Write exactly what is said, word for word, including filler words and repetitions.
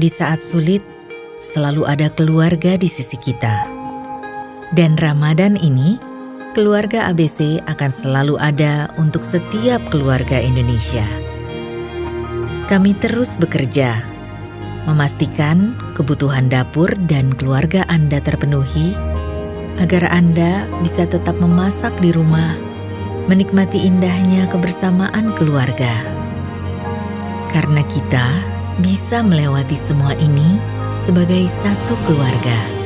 Di saat sulit, selalu ada keluarga di sisi kita. Dan Ramadan ini, keluarga A B C akan selalu ada untuk setiap keluarga Indonesia. Kami terus bekerja, memastikan kebutuhan dapur dan keluarga Anda terpenuhi, agar Anda bisa tetap memasak di rumah, menikmati indahnya kebersamaan keluarga. Karena kita bisa melewati semua ini sebagai satu keluarga.